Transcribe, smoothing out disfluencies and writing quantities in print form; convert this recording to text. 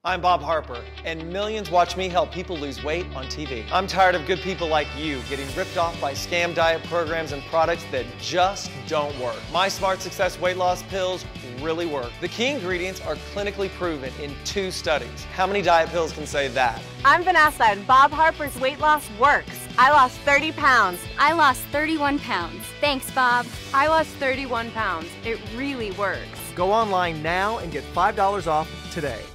I'm Bob Harper, and millions watch me help people lose weight on TV. I'm tired of good people like you getting ripped off by scam diet programs and products that just don't work. My Smart Success weight loss pills really work. The key ingredients are clinically proven in 2 studies. How many diet pills can say that? I'm Vanessa, and Bob Harper's weight loss works. I lost 30 pounds. I lost 31 pounds. Thanks, Bob. I lost 31 pounds. It really works. Go online now and get $5 off today.